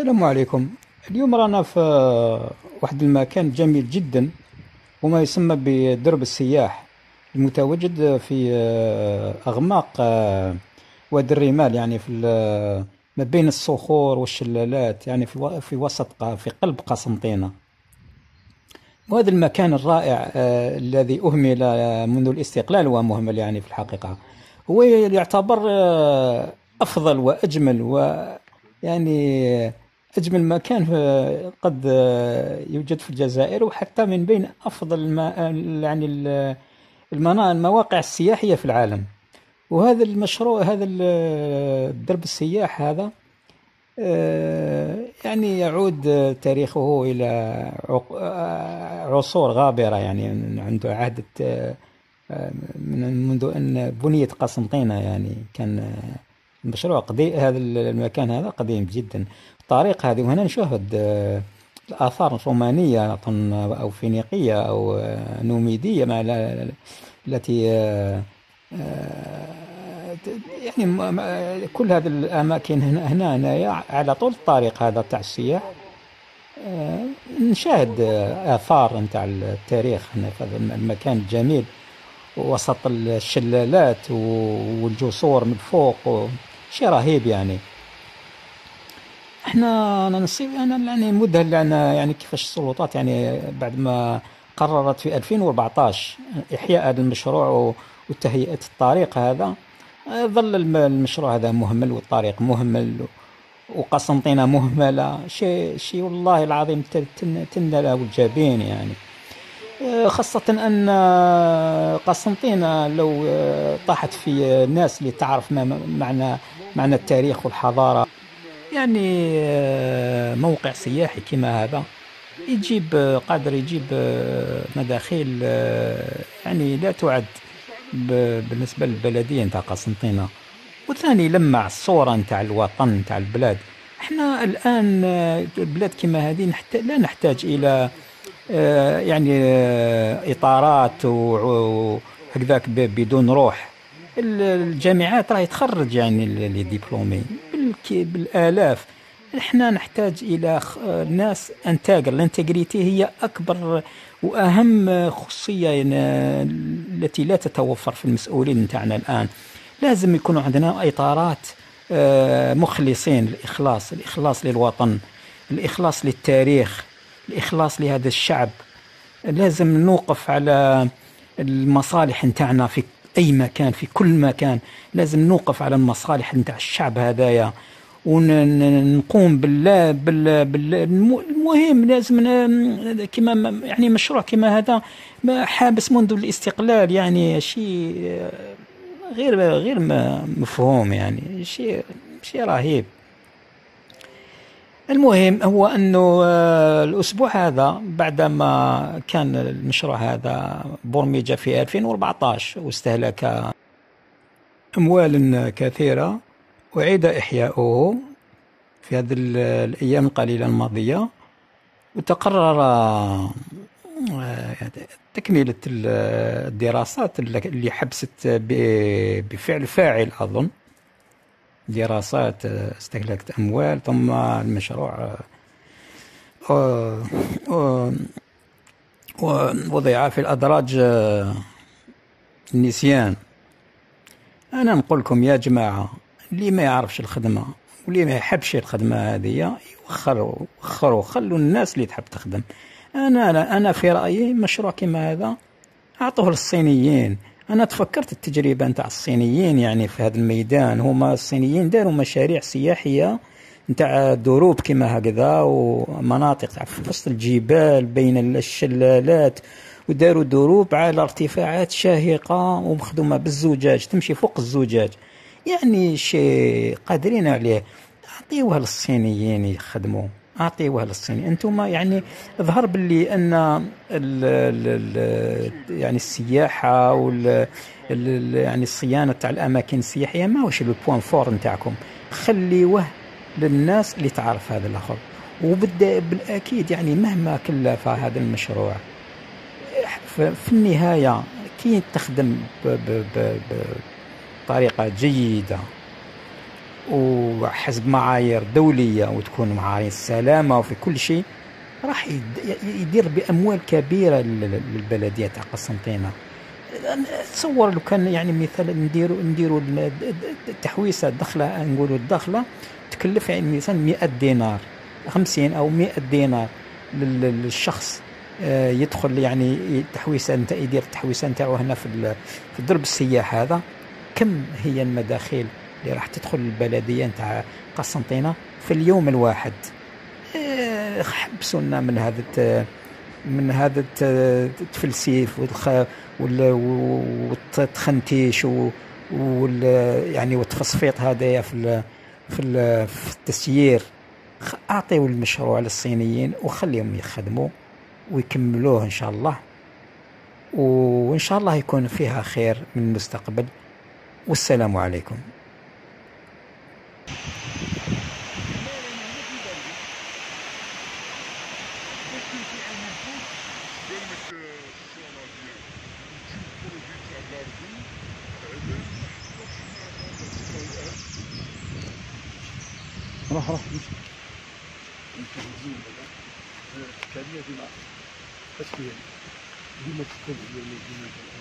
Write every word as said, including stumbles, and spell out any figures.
السلام عليكم. اليوم رانا في واحد المكان جميل جدا، وما يسمى بدرب السياح، المتواجد في أغماق وادي الرمال، يعني في ما بين الصخور والشلالات، يعني في في وسط في قلب قسنطينة. وهذا المكان الرائع آه، الذي أهمل منذ الاستقلال، ومهمل يعني في الحقيقة. هو يعتبر آه، أفضل وأجمل، ويعني أجمل مكان في- قد آه، يوجد في الجزائر، وحتى من بين أفضل الم- يعني ال- المنا- المواقع السياحية في العالم. وهذا المشروع، هذا ال- الدرب السياح هذا، آه، يعني يعود آه، تاريخه إلى عق- آه، عصور غابرة، يعني عنده عهد آه، آه، من منذ أن بنيت قسنطينة. يعني كان آه، المشروع قديم، هذا المكان هذا قديم جدا. الطريق هذه، وهنا نشاهد آه، الآثار الرومانية أظن، أو فينيقية، أو آه، نوميدية، مع ال- التي آه، آه، يعني م- م- كل هذه الأماكن هنا هنا هنايا على طول الطريق هذا تاع السياح. آه، نشاهد آه، آثار نتاع التاريخ هنا في هذا المكان الجميل، وسط الشلالات و- والجسور من فوق، شيء رهيب يعني. احنا انا نصيب انا يعني مذهل، لان يعني كيفاش السلطات، يعني بعد ما قررت في ألفين وأربعطاش احياء هذا المشروع وتهيئة الطريق هذا، آه، ظل الم- المشروع هذا مهمل، والطريق مهمل، وقسنطينة مهملة. شيء شيء والله العظيم تن تن- تندلع الجبين يعني. آه، خاصة أن آه، قسنطينة لو آه، طاحت في الناس اللي تعرف ما ما- معنى معنى التاريخ والحضارة، يعني آه، موقع سياحي كما هذا يجيب آه، قادر يجيب آه، مداخيل آه، يعني لا تعد ب- بالنسبة للبلدية نتاع قسنطينة. وثاني يلمع الصورة نتاع الوطن نتاع البلاد. احنا الآن آه، البلاد كما هذه نحت... لا نحتاج إلى آه، يعني آه، إطارات وهكذاك بدون روح. ال- الجامعات راهي تخرج يعني اللي ديبلومي بالك- بالآلاف. احنا نحتاج إلى خ- ناس انتاجر. الانتجريتي هي أكبر وأهم خصوصية يعني التي لا تتوفر في المسؤولين نتاعنا الآن. لازم يكون عندنا إطارات آه، مخلصين، الإخلاص الإخلاص للوطن، الإخلاص للتاريخ، الإخلاص لهذا الشعب. لازم نوقف على المصالح نتاعنا في أي مكان، في كل مكان. لازم نوقف على المصالح نتاع الشعب هذايا، ونقوم بال بال بال المهم لازم ن- كما يعني مشروع كما هذا ما حابس منذ الاستقلال، يعني شيء غير غير م- مفهوم، يعني شيء شيء رهيب. المهم هو أنه آه، الأسبوع هذا، بعدما كان المشروع هذا برمج في ألفين وأربعطاش واستهلك أموال كثيرة، أعيد إحياؤه في هذه ال- الأيام القليلة الماضية. وتقرر آه، تكملة ال- الدراسات اللي حبست ب- بفعل فاعل أظن. دراسات آه، استهلكت أموال، ثم المشروع آه، آه، ووضع في الأدراج آه، النسيان. أنا نقول لكم يا جماعة، اللي ما يعرفش الخدمة واللي ما يحبش الخدمة هذه يوخروا وخروا، خلوا الناس اللي تحب تخدم. أنا لا أنا في رأيي مشروع كما هذا أعطوه للصينيين. أنا تفكرت التجربة نتاع الصينيين يعني في هذا الميدان. هما الصينيين داروا مشاريع سياحية نتاع دروب كما هكذا، ومناطق في وسط الجبال بين الشلالات، وداروا دروب على ارتفاعات شاهقة ومخدومة بالزجاج، تمشي فوق الزجاج. يعني شيء قادرين عليه. أعطيوها للصينيين يخدموا، أعطيوها للصينيين. أنتم يعني ظهر باللي أن ال ال ال يعني السياحة وال ال يعني الصيانة تاع الأماكن السياحية ما هوش البوان فور نتاعكم. خليوه للناس اللي تعرف هذا الآخر. وبالأكيد يعني مهما كلف هذا المشروع، في النهاية كي تخدم بطريقة جيدة وحسب معايير دولية وتكون معايير السلامة وفي كل شيء، راح يد- يدير بأموال كبيرة لل- للبلدية تاع قسنطينة. تصور لو كان يعني مثلا نديروا نديروا ال- التحويسة الدخلة، نقولوا الدخلة تكلف يعني مثلا مئة دينار، خمسين أو مئة دينار لل- للشخص. آه، يدخل يعني التحويسة نتا يدير التحويسة نتاعو هنا في ال- في درب السياح هذا. كم هي المداخيل اللي راح تدخل البلدية نتاع قسنطينة في اليوم الواحد؟ آه، حبسوا لنا من هذا الت- من هذا الت- التفلسيف والخ وال- والتخنتيش و- وال يعني والتصفيط هذايا في ال- في ال- في التسيير. خ- اعطيوا المشروع للصينيين وخليهم يخدموا ويكملوه ان شاء الله، وان شاء الله يكون فيها خير من المستقبل. والسلام عليكم. راح راح مش كان يجي مع بس دي ما تكون